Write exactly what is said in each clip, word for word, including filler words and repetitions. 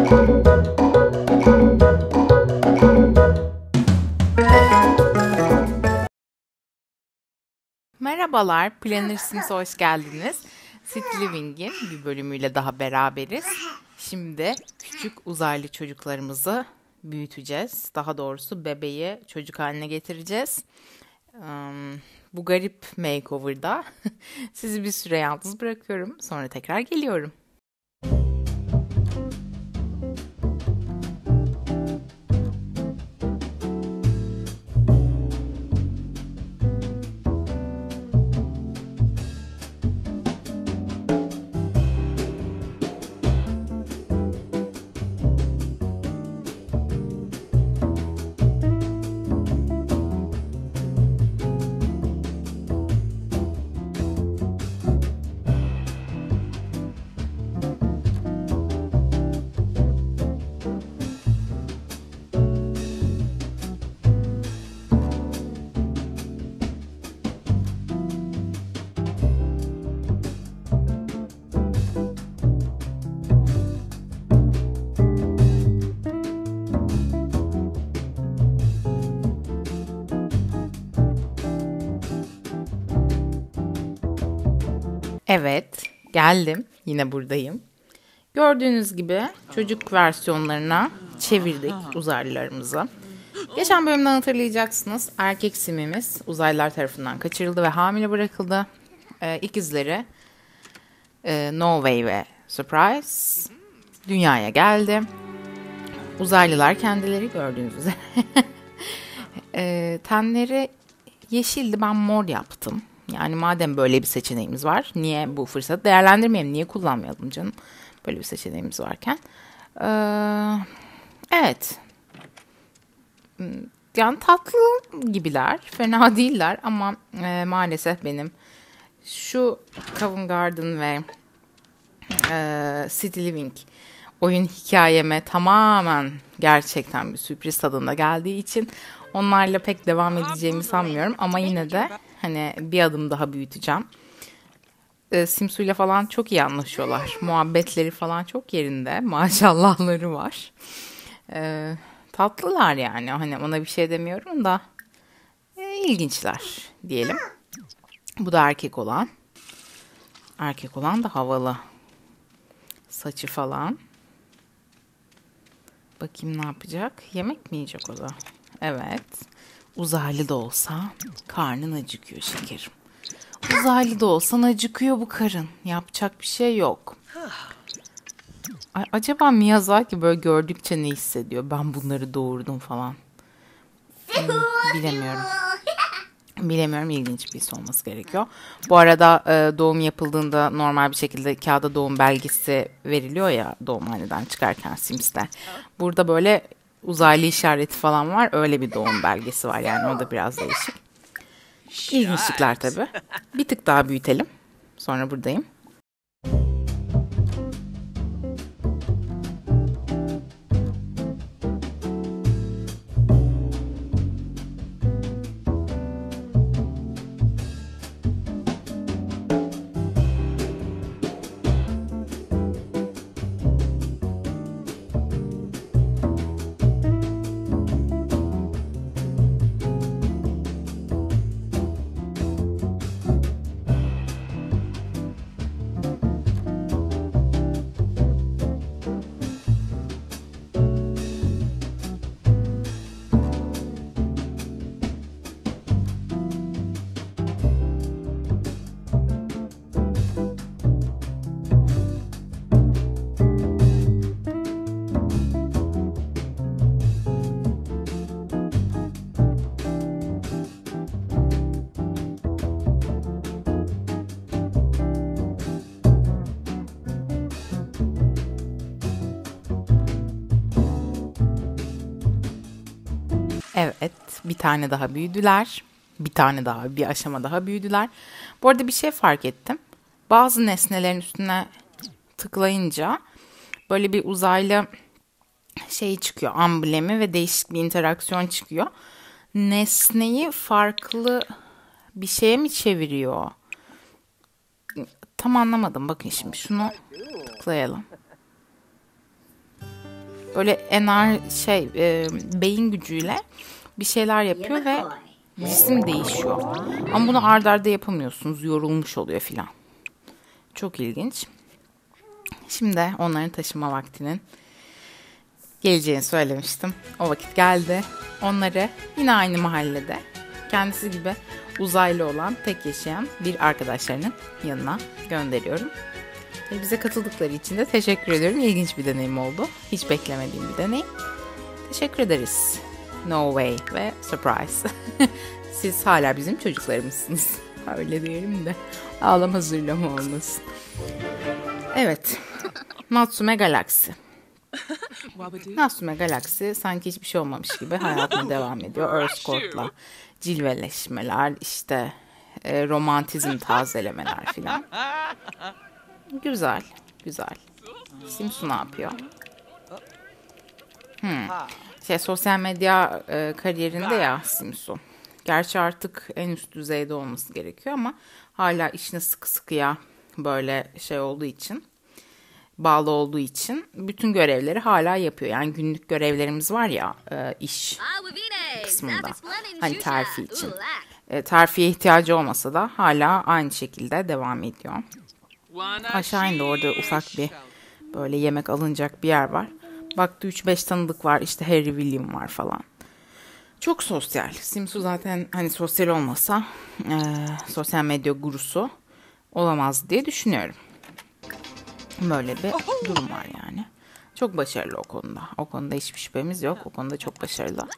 Merhabalar, Planner Sims'e hoş geldiniz. City Living'in bir bölümüyle daha beraberiz. Şimdi küçük uzaylı çocuklarımızı büyüteceğiz. Daha doğrusu bebeği çocuk haline getireceğiz. Um, bu garip makeover'da sizi bir süre yalnız bırakıyorum. Sonra tekrar geliyorum. Evet, geldim. Yine buradayım. Gördüğünüz gibi çocuk versiyonlarına çevirdik uzaylılarımızı. Geçen bölümden hatırlayacaksınız. Erkek simimiz uzaylılar tarafından kaçırıldı ve hamile bırakıldı. Ee, ikizleri e, No Way ve Surprise dünyaya geldi. Uzaylılar kendileri gördüğünüz üzere. e, tenleri yeşildi, ben mor yaptım. Yani madem böyle bir seçeneğimiz var, niye bu fırsatı değerlendirmeyelim, niye kullanmayalım canım? Böyle bir seçeneğimiz varken. Ee, evet. Yani tatlı gibiler, fena değiller ama e, maalesef benim şu Covent Garden ve e, City Living oyun hikayeme tamamen gerçekten bir sürpriz tadında geldiği için onlarla pek devam edeceğimi sanmıyorum ama yine de hani bir adım daha büyüteceğim. E, Simsu'yla falan çok iyi anlaşıyorlar. Muhabbetleri falan çok yerinde. Maşallahları var. E, tatlılar yani. Hani ona bir şey demiyorum da e, ilginçler diyelim. Bu da erkek olan. Erkek olan da havalı. Saçı falan. Bakayım ne yapacak? Yemek mi yiyecek o da? Evet. Uzaylı da olsa karnın acıkıyor şekerim. Uzaylı da olsan acıkıyor bu karın. Yapacak bir şey yok. A- acaba Miyazaki böyle gördükçe ne hissediyor? Ben bunları doğurdum falan. Hmm, bilemiyorum. Bilemiyorum, ilginç bir his olması gerekiyor. Bu arada e, doğum yapıldığında normal bir şekilde kağıda doğum belgesi veriliyor ya doğumhaneden çıkarken Sims'te. Burada böyle uzaylı işareti falan var. Öyle bir doğum belgesi var yani, o da biraz değişik. İlginçlikler tabii. Bir tık daha büyütelim. Sonra buradayım. Evet, bir tane daha büyüdüler. Bir tane daha, bir aşama daha büyüdüler. Bu arada bir şey fark ettim. Bazı nesnelerin üstüne tıklayınca böyle bir uzaylı şey çıkıyor, amblemi ve değişik bir interaksiyon çıkıyor. Nesneyi farklı bir şeye mi çeviriyor? Tam anlamadım. Bakın şimdi şunu tıklayalım. böyle ener şey e, beyin gücüyle bir şeyler yapıyor ve cisim değişiyor. Ama bunu ard arda yapamıyorsunuz. Yorulmuş oluyor filan. Çok ilginç. Şimdi onların taşıma vaktinin geleceğini söylemiştim. O vakit geldi. Onları yine aynı mahallede kendisi gibi uzaylı olan tek yaşayan bir arkadaşlarının yanına gönderiyorum. Ve bize katıldıkları için de teşekkür ediyorum. İlginç bir deneyim oldu. Hiç beklemediğim bir deneyim. Teşekkür ederiz. No way ve surprise. Siz hala bizim çocuklarımızsınız. Öyle diyelim de ağlama zırlama olmasın. Evet. Natsume Galaxy. Natsume Galaxy sanki hiçbir şey olmamış gibi hayatına devam ediyor. Earthcourt'la cilveleşmeler, işte e, romantizm tazelemeler filan. Güzel, güzel. Simsu ne yapıyor? Hmm. Şey, sosyal medya e, kariyerinde ya Simsu. Gerçi artık en üst düzeyde olması gerekiyor ama hala işine sıkı sıkıya böyle şey olduğu için, bağlı olduğu için bütün görevleri hala yapıyor. Yani günlük görevlerimiz var ya e, iş kısmında. Hani terfi için. E, terfiye ihtiyacı olmasa da hala aynı şekilde devam ediyor. Aşağı indi, orada ufak bir böyle yemek alınacak bir yer var. Baktı üç beş tanıdık var, işte Harry William var falan. Çok sosyal. Simsu zaten hani sosyal olmasa e, sosyal medya gurusu olamaz diye düşünüyorum. Böyle bir durum var yani. Çok başarılı o konuda. O konuda hiçbir şüphemiz yok. O konuda çok başarılı.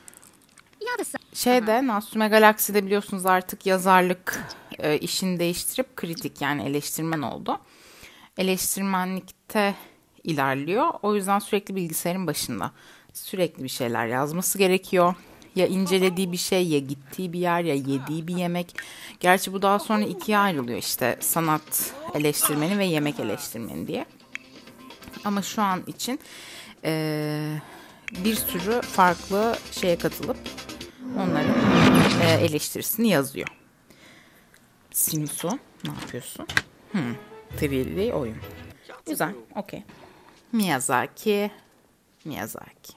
Şeyde Natsume Galaxy'de biliyorsunuz artık yazarlık e, işini değiştirip kritik, yani eleştirmen oldu. Eleştirmenlikte ilerliyor. O yüzden sürekli bilgisayarın başında. Sürekli bir şeyler yazması gerekiyor. Ya incelediği bir şey, ya gittiği bir yer, ya yediği bir yemek. Gerçi bu daha sonra ikiye ayrılıyor, işte sanat eleştirmeni ve yemek eleştirmeni diye. Ama şu an için e, bir sürü farklı şeye katılıp onların e, eleştirisini yazıyor. Simsu, ne yapıyorsun? Hmm, üç D oyun. Güzel, okey. Miyazaki, Miyazaki.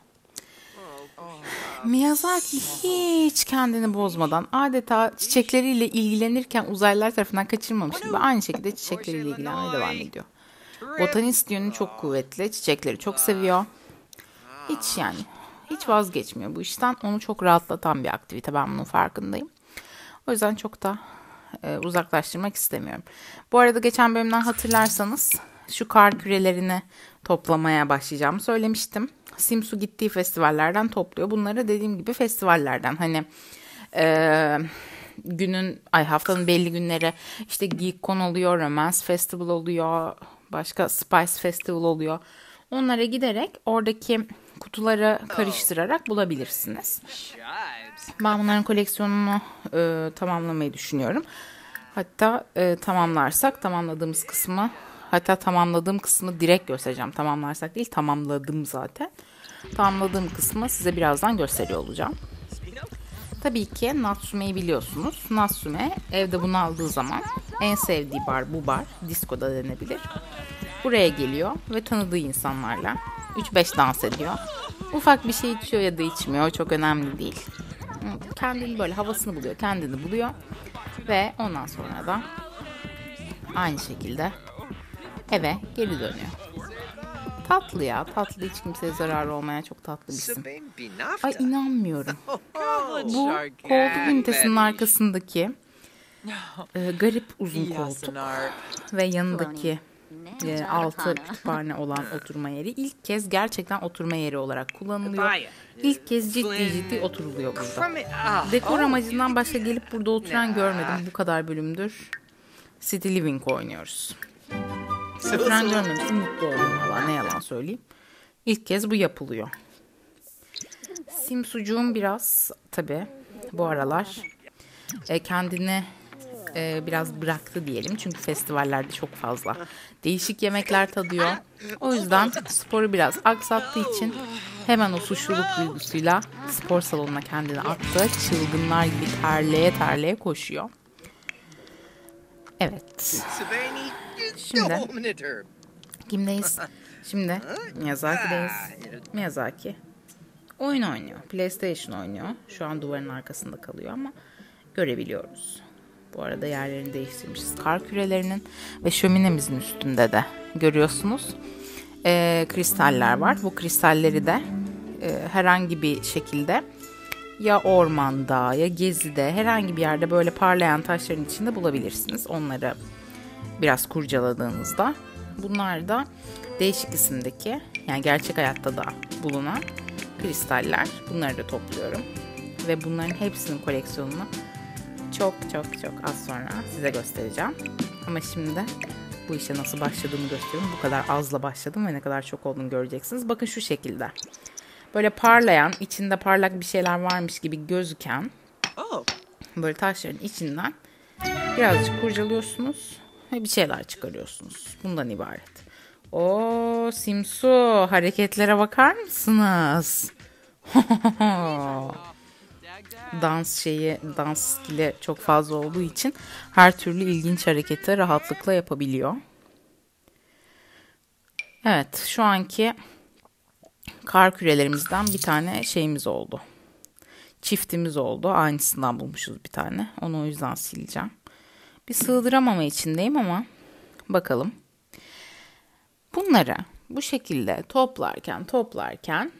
Miyazaki hiç kendini bozmadan, adeta çiçekleriyle ilgilenirken uzaylılar tarafından kaçırmamış gibi aynı şekilde çiçekleriyle ilgilenmeye devam ediyor. Botanist yönü çok kuvvetli, çiçekleri çok seviyor. Hiç yani, hiç vazgeçmiyor bu işten. Onu çok rahatlatan bir aktivite, ben bunun farkındayım. O yüzden çok da e, uzaklaştırmak istemiyorum. Bu arada geçen bölümden hatırlarsanız şu kar kürelerini toplamaya başlayacağımı söylemiştim. Simsu gittiği festivallerden topluyor. Bunları dediğim gibi festivallerden, hani e, günün ay haftanın belli günleri işte GeekCon oluyor, Romance Festival oluyor, başka Spice Festival oluyor. Onlara giderek oradaki kutuları karıştırarak bulabilirsiniz. Ben bunların koleksiyonunu e, tamamlamayı düşünüyorum. Hatta e, tamamlarsak tamamladığımız kısmı, hatta tamamladığım kısmı direkt göstereceğim. Tamamlarsak değil, tamamladım zaten. Tamamladığım kısmı size birazdan gösteriyor olacağım. Tabii ki Natsume'yi biliyorsunuz. Natsume evde bunu aldığı zaman en sevdiği bar bu bar. Disco da denebilir. Buraya geliyor ve tanıdığı insanlarla üç beş dans ediyor. Ufak bir şey içiyor ya da içmiyor. Çok önemli değil. Kendini böyle havasını buluyor. Kendini buluyor. Ve ondan sonra da aynı şekilde eve geri dönüyor. Tatlı ya. Tatlı, hiç kimseye zararı olmayan çok tatlı bir isim. Ay inanmıyorum. Bu koltuk ünitesinin arkasındaki e, garip uzun koltuk ve yanındaki e, altı kütüphane olan oturma yeri ilk kez gerçekten oturma yeri olarak kullanılıyor. İlk kez ciddi ciddi oturuluyor burada. Dekor amacından başka gelip burada oturan görmedim. Bu kadar bölümdür City Living oynuyoruz. Oturan görmemiştim, mutlu oldum valla, ne yalan söyleyeyim. İlk kez bu yapılıyor. Simsucuğum biraz tabii bu aralar e, kendini e, biraz bıraktı diyelim. Çünkü festivallerde çok fazla değişik yemekler tadıyor. O yüzden sporu biraz aksattığı için hemen o suçluluk duygusuyla spor salonuna kendini attı. Çılgınlar gibi terleye terleye koşuyor. Evet. Şimdi kimdeyiz? Şimdi Miyazaki'deyiz. Miyazaki oyun oynuyor. PlayStation oynuyor. Şu an duvarın arkasında kalıyor ama görebiliyoruz. Bu arada yerlerini değiştirmişiz. Kar kürelerinin ve şöminemizin üstünde de görüyorsunuz. Ee, kristaller var. Bu kristalleri de e, herhangi bir şekilde ya ormanda ya gezide herhangi bir yerde böyle parlayan taşların içinde bulabilirsiniz. Onları biraz kurcaladığınızda. Bunlar da değişik isimdeki, yani gerçek hayatta da bulunan kristaller. Bunları da topluyorum. Ve bunların hepsinin koleksiyonunu çok çok çok az sonra size göstereceğim. Ama şimdi de bu işe nasıl başladığımı gösteriyorum. Bu kadar azla başladım ve ne kadar çok olduğunu göreceksiniz. Bakın şu şekilde. Böyle parlayan, içinde parlak bir şeyler varmış gibi gözüken böyle taşların içinden birazcık kurcalıyorsunuz ve bir şeyler çıkarıyorsunuz. Bundan ibaret. Oo, Simsu, hareketlere bakar mısınız? Dans şeyi, dans skili çok fazla olduğu için her türlü ilginç hareketi rahatlıkla yapabiliyor. Evet, şu anki kar kürelerimizden bir tane şeyimiz oldu. Çiftimiz oldu. Aynısından bulmuşuz bir tane. Onu o yüzden sileceğim. Bir sığdıramama içindeyim ama bakalım. Bunları bu şekilde toplarken toplarken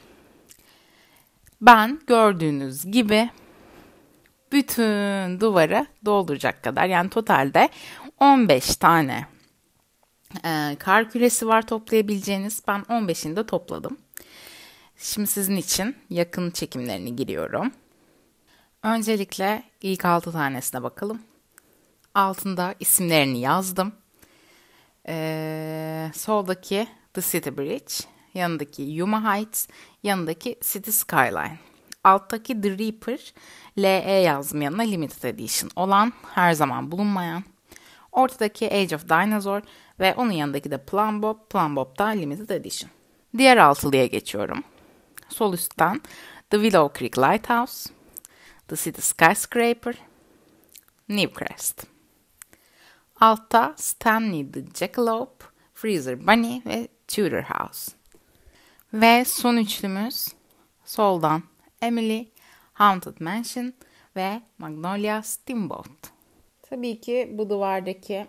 ben gördüğünüz gibi bütün duvarı dolduracak kadar, yani totalde on beş tane e, kar küresi var toplayabileceğiniz. Ben on beşini de topladım. Şimdi sizin için yakın çekimlerini giriyorum. Öncelikle ilk altı tanesine bakalım. Altında isimlerini yazdım. Ee, soldaki The City Bridge, yanındaki Yuma Heights, yanındaki City Skyline. Alttaki The Reaper, L E yazdım yanına, Limited Edition olan, her zaman bulunmayan. Ortadaki Age of Dinosaur ve onun yanındaki de Plum Bob, Plum Bob da Limited Edition. Diğer altılıya geçiyorum. Sol üstten The Willow Creek Lighthouse, The City Skyscraper, Newcrest. Altta Stanley the Jackalope, Freezer Bunny ve Tudor House. Ve son üçlümüz soldan Emily, Haunted Mansion ve Magnolia Steamboat. Tabii ki bu duvardaki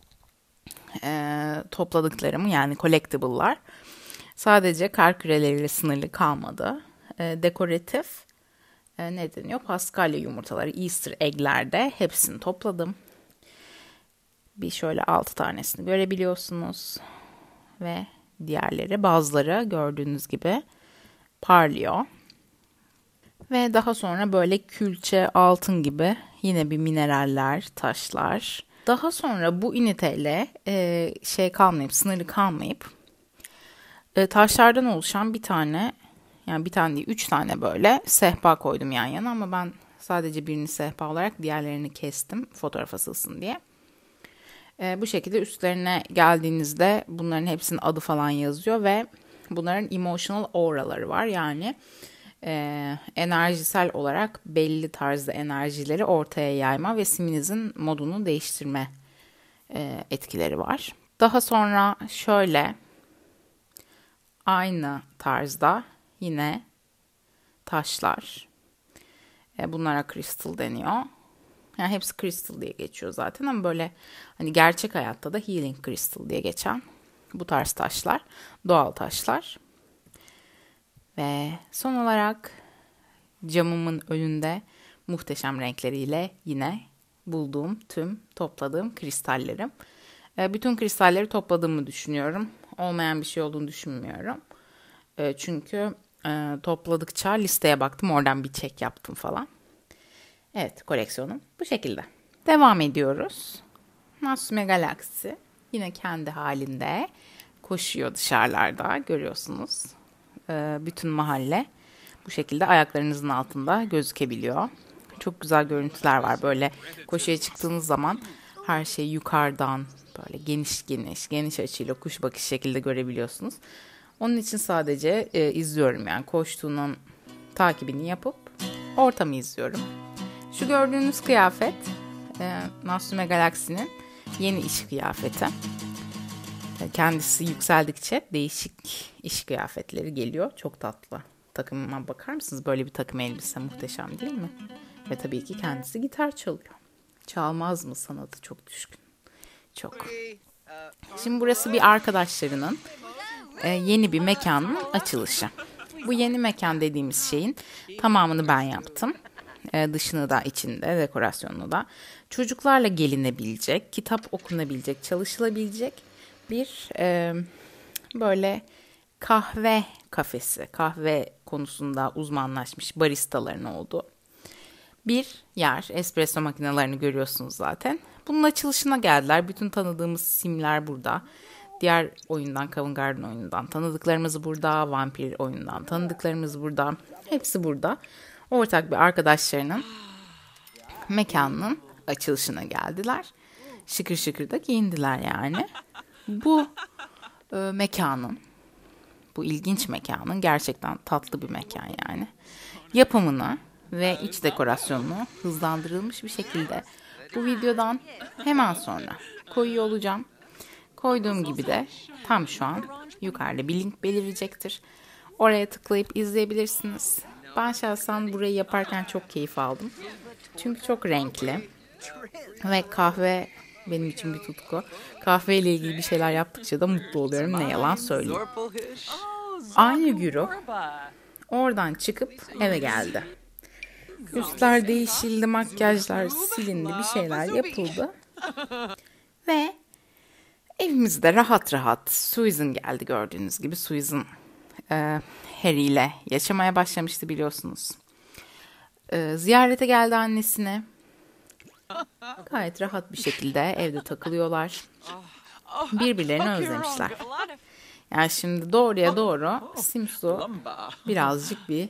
e, topladıklarım, yani collectible'lar sadece kar küreleriyle sınırlı kalmadı. E, dekoratif e, ne deniyor? Paskalya yumurtaları, Easter egg'lerde hepsini topladım. Bir şöyle altı tanesini görebiliyorsunuz. Ve diğerleri, bazıları gördüğünüz gibi parlıyor. Ve daha sonra böyle külçe, altın gibi yine bir mineraller, taşlar. Daha sonra bu üniteyle e, şey kalmayıp, sınırlı kalmayıp e, taşlardan oluşan bir tane, yani bir tane değil üç tane böyle sehpa koydum yan yana, ama ben sadece birini sehpa olarak diğerlerini kestim fotoğraf asılsın diye. E, bu şekilde üstlerine geldiğinizde bunların hepsinin adı falan yazıyor ve bunların emotional auraları var. Yani e, enerjisel olarak belli tarzda enerjileri ortaya yayma ve siminizin modunu değiştirme e, etkileri var. Daha sonra şöyle aynı tarzda yine taşlar. E, bunlara crystal deniyor. Yani hepsi crystal diye geçiyor zaten, ama böyle hani gerçek hayatta da healing crystal diye geçen bu tarz taşlar, doğal taşlar. Ve son olarak camımın önünde muhteşem renkleriyle yine bulduğum tüm topladığım kristallerim. E, bütün kristalleri topladığımı düşünüyorum. Olmayan bir şey olduğunu düşünmüyorum. E, çünkü e, topladıkça listeye baktım, oradan bir check yaptım falan. Evet, koleksiyonum bu şekilde. Devam ediyoruz. Natsume Galaxy yine kendi halinde koşuyor dışarılarda, görüyorsunuz. Ee, bütün mahalle bu şekilde ayaklarınızın altında gözükebiliyor. Çok güzel görüntüler var. Böyle koşuya çıktığınız zaman her şeyi yukarıdan böyle geniş geniş, geniş açıyla kuş bakış şekilde görebiliyorsunuz. Onun için sadece e, izliyorum, yani koştuğunun takibini yapıp ortamı izliyorum. Şu gördüğünüz kıyafet e, Natsume Galaxy'nin yeni iş kıyafeti. Kendisi yükseldikçe değişik iş kıyafetleri geliyor. Çok tatlı. Takımıma bakar mısınız? Böyle bir takım elbise muhteşem değil mi? Ve tabii ki kendisi gitar çalıyor. Çalmaz mı, sanatı çok düşkün. Çok. Şimdi burası bir arkadaşlarının e, yeni bir mekanın açılışı. Bu yeni mekan dediğimiz şeyin tamamını ben yaptım. E, dışını da, içinde, dekorasyonunu da. Çocuklarla gelinebilecek, kitap okunabilecek, çalışılabilecek bir e, böyle kahve kafesi, kahve konusunda uzmanlaşmış baristaların olduğu bir yer. Espresso makinelerini görüyorsunuz zaten. Bunun açılışına geldiler. Bütün tanıdığımız simler burada. Diğer oyundan, Covent Garden oyunundan tanıdıklarımız burada. Vampir oyundan tanıdıklarımız burada. Hepsi burada. Ortak bir arkadaşlarının mekanının açılışına geldiler. Şıkır şıkır da giyindiler yani. Bu e, mekanın, bu ilginç mekanın, gerçekten tatlı bir mekan yani, yapımını ve iç dekorasyonunu hızlandırılmış bir şekilde bu videodan hemen sonra koyuyor olacağım. Koyduğum gibi de tam şu an yukarıda bir link belirecektir. Oraya tıklayıp izleyebilirsiniz. Ben şahsen burayı yaparken çok keyif aldım. Çünkü çok renkli ve kahve benim için bir tutku. Kahve ile ilgili bir şeyler yaptıkça da mutlu oluyorum, ne yalan söyleyeyim. Aynı güruh oradan çıkıp eve geldi. Üstler değişildi, makyajlar silindi, bir şeyler yapıldı. Ve evimizde rahat rahat Susan geldi, gördüğünüz gibi. Susan e, Harry ile yaşamaya başlamıştı, biliyorsunuz. E, ziyarete geldi annesine. Gayet rahat bir şekilde evde takılıyorlar. Birbirlerini özlemişler. Yani şimdi doğruya doğru Simsu birazcık bir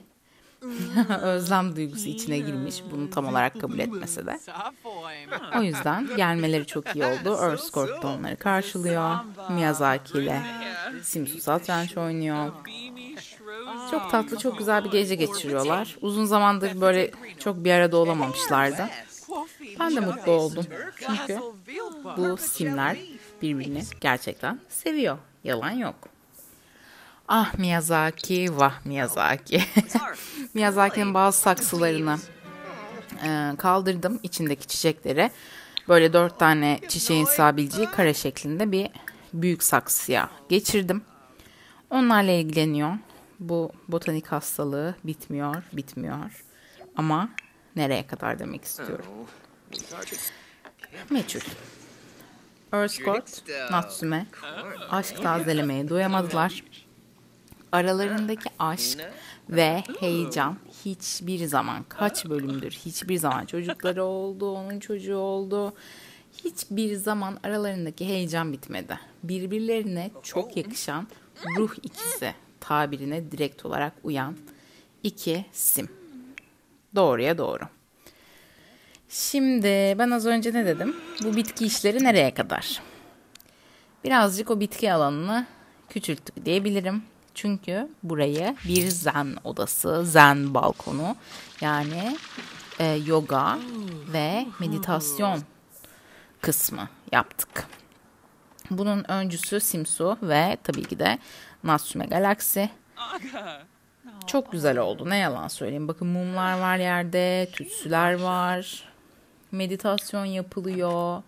özlem duygusu içine girmiş. Bunu tam olarak kabul etmese de. O yüzden gelmeleri çok iyi oldu. Earthscourt da onları karşılıyor. Miyazaki ile Simsu satranç oynuyor. Çok tatlı, çok güzel bir gece geçiriyorlar. Uzun zamandır böyle çok bir arada olamamışlardı. Ben de mutlu oldum. Çünkü bu simler birbirini gerçekten seviyor. Yalan yok. Ah Miyazaki, vah Miyazaki. Miyazaki'nin bazı saksılarını e, kaldırdım, içindeki çiçekleri. Böyle dört tane çiçeğin sığabileceği kare şeklinde bir büyük saksıya geçirdim. Onlarla ilgileniyor. Bu botanik hastalığı bitmiyor, bitmiyor. Ama nereye kadar demek istiyorum. Meçhul. Earthscourt, Natsume aşk tazelemeye doyamadılar. Aralarındaki aşk ve heyecan hiçbir zaman, kaç bölümdür, hiçbir zaman çocukları oldu, onun çocuğu oldu. Hiçbir zaman aralarındaki heyecan bitmedi. Birbirlerine çok yakışan ruh ikisi tabirine direkt olarak uyan iki sim. Doğruya doğru. Şimdi ben az önce ne dedim? Bu bitki işleri nereye kadar? Birazcık o bitki alanını küçülttük diyebilirim. Çünkü burayı bir zen odası, zen balkonu, yani e, yoga ve meditasyon kısmı yaptık. Bunun öncüsü Simsu ve tabii ki de Natsume Galaxy. Çok güzel oldu, ne yalan söyleyeyim. Bakın mumlar var yerde, tütsüler var. Meditasyon yapılıyor.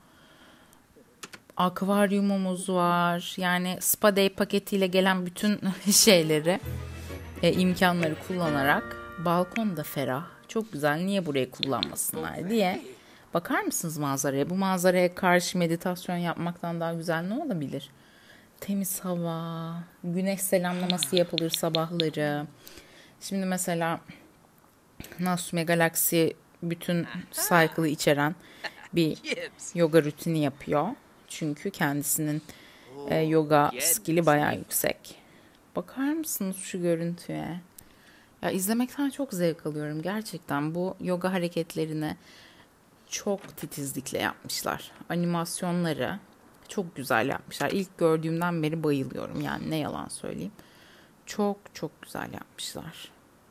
Akvaryumumuz var. Yani Spa Day paketiyle gelen bütün şeyleri, e, imkanları kullanarak balkon da ferah. Çok güzel, niye burayı kullanmasınlar diye. Bakar mısınız manzaraya? Bu manzaraya karşı meditasyon yapmaktan daha güzel ne olabilir? Temiz hava, güneş selamlaması yapılır sabahları. Şimdi mesela Natsume Galaxy bütün cycle'ı içeren bir yoga rutini yapıyor. Çünkü kendisinin e, yoga skill'i bayağı yüksek. Bakar mısınız şu görüntüye? Ya izlemekten çok zevk alıyorum gerçekten. Bu yoga hareketlerini çok titizlikle yapmışlar. Animasyonları çok güzel yapmışlar. İlk gördüğümden beri bayılıyorum. Yani ne yalan söyleyeyim. Çok çok güzel yapmışlar.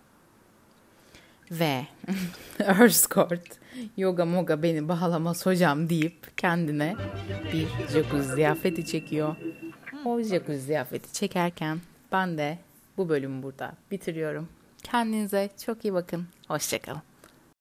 Ve Earthscourt yoga moga beni bağlamaz hocam deyip kendine bir jacuzzi ziyafeti çekiyor. O jacuzzi ziyafeti çekerken ben de bu bölümü burada bitiriyorum. Kendinize çok iyi bakın. Hoşça kalın.